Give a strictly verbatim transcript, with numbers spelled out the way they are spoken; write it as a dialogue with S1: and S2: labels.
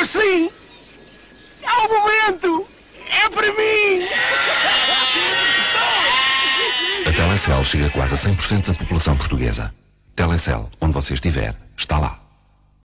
S1: Eu sim! É o momento! É para mim!
S2: A Telecel chega quase a cem por cento da população portuguesa. Telecel, onde você estiver, está lá.